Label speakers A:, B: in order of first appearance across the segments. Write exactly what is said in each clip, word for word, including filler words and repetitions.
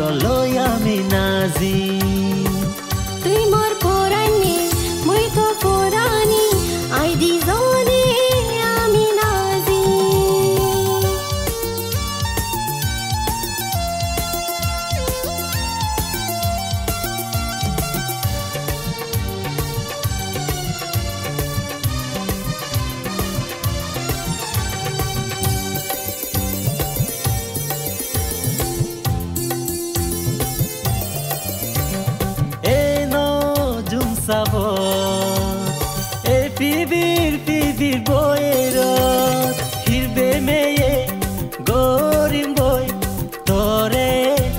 A: তলৈ আমি নাজি
B: তুই মোর পরাণী মই তো পরাণী আই দুজনে আমি নাজি
A: এই পিবির পিবির বইরত হিরবে মেয়ে গরিম বই তোরে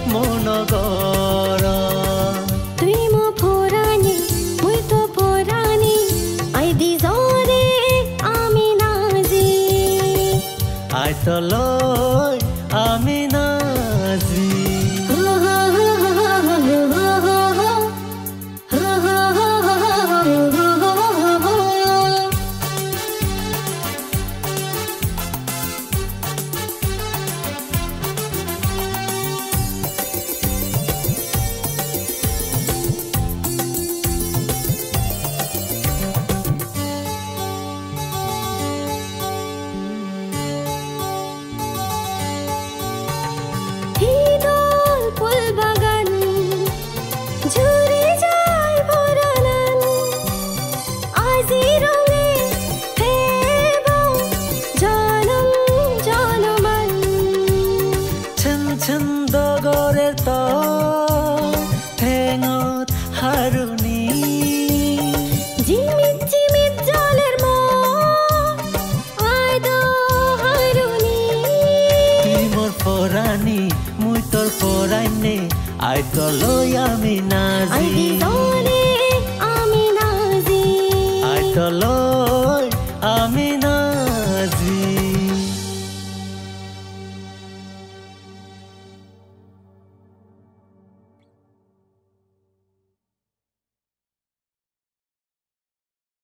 A: মনগর
B: তুই মো পরাণী মই তো পরাণী আই দুজনে আমি নাজি
A: আই তলৈ আমি নাজি ছন্দগরের তো ঠেঙত হারুনি
B: জিমিত জিমিত জলের আই দো হারুনি
A: তুই মোর পরাণী মুই তোর পরাইনে আই তলৈ আমি নাজি